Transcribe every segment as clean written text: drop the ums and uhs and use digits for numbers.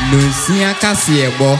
Lucia Cassiebo.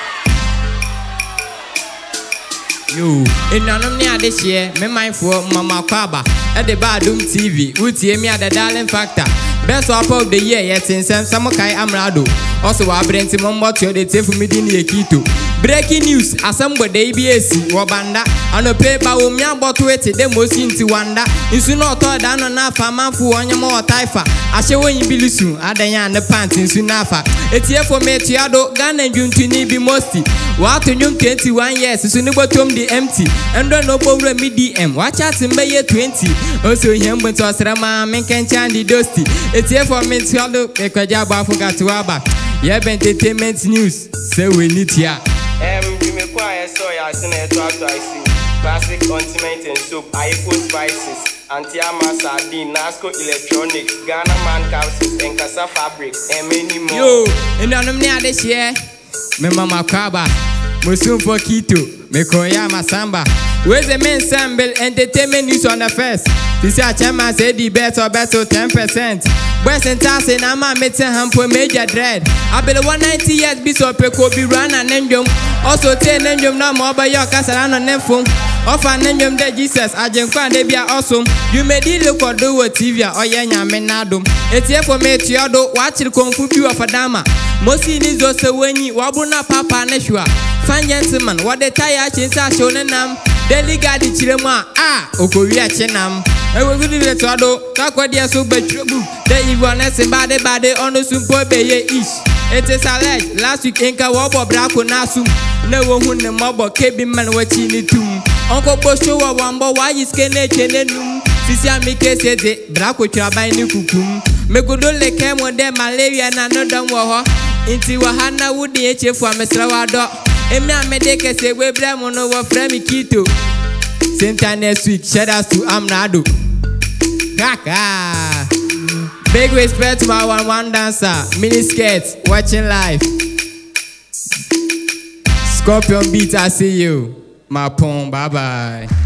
Yo, in none near this year, me mindful Mama Kwaba at the Adom TV, which hear me at the darling factor. Best up of the year yet in Samokai Amrado. Also, I bring some more to the tape for me in Quito. Breaking news, assemble the ABS, Wabanda, and a paper whom ya bought to it, the most into wonder. You soon not thought down on a farm for one more typha. I show when you be soon, Adayan the pants in Sunafa. It's here for me, Tiado, Gun and June to be mosty. What in 21 years, soon about the empty, and don't know over me DM. Watch out in May 20. Also, him went to Rama, Menken Chandy Dusty. It's here for me, Tiado, Ekajaba Fogatuaba. Yeah, entertainment news, so we need ya. You may quiet soy as in a tractor. I see classic condiment and soup, iPhone spices, anti-armor sardine, Nasco electronics, Ghana man capsules, and Casa fabrics, and many more. Yo, and on them near this year, me Mama Kwaba, Musum for Quito, me Koya Masamba. Where's the main sample entertainment news on the first? This year, Chairman said the best or better 10%. West and Tassin, I'm a meeting him for major dread. I bet 190 years Bishop Kobe run and Nenjum. Also, 10 Nenjum no more by your castle and Nenfum. Offer Nenjum de Jesus, I just find they be awesome. You may look or do a TV or Yanya Menadum. It's here for me, Tiado, watch the Kung Fu of a Dama. Mosi is also when you wabuna papa neshua. Fine gentlemen, what the tire chains are shown in them. Delegate Chilema, Okoria Chenam. I will give it to Ado, Takwadia so betrobu. The Ivaness and body on the Sumpo Baye ish. It is alleged last week Inca Wabo Braco Nasum. No one who the mob or cabin man watching it too. Uncle Posho Wamba, why is Kenenum? Sisia Mike said it, Braco Trabai Nukum. Megodole came on them malaria and another war. Into Wahana would the HF for Mr. Wado. Emma Medeke say we blame on our friend Quito. Same time next week, shout out to Amrado. Kaka. Big respect to my one dancer, mini skirts, watching live. Scorpion beat, I see you. My pong, bye bye.